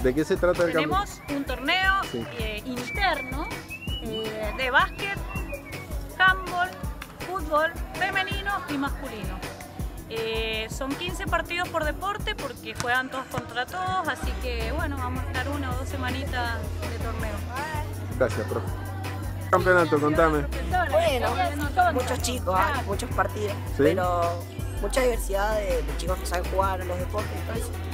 ¿De qué se trata el campeonato? Tenemos un torneo interno de básquet, handball, fútbol femenino y masculino. Son 15 partidos por deporte porque juegan todos contra todos, así que bueno, vamos a estar 1 o 2 semanitas de torneo. Gracias, profe. Campeonato, contame. Bueno, muchos chicos, muchos partidos, ¿Sí? pero mucha diversidad de chicos que saben jugar en los deportes y todo eso.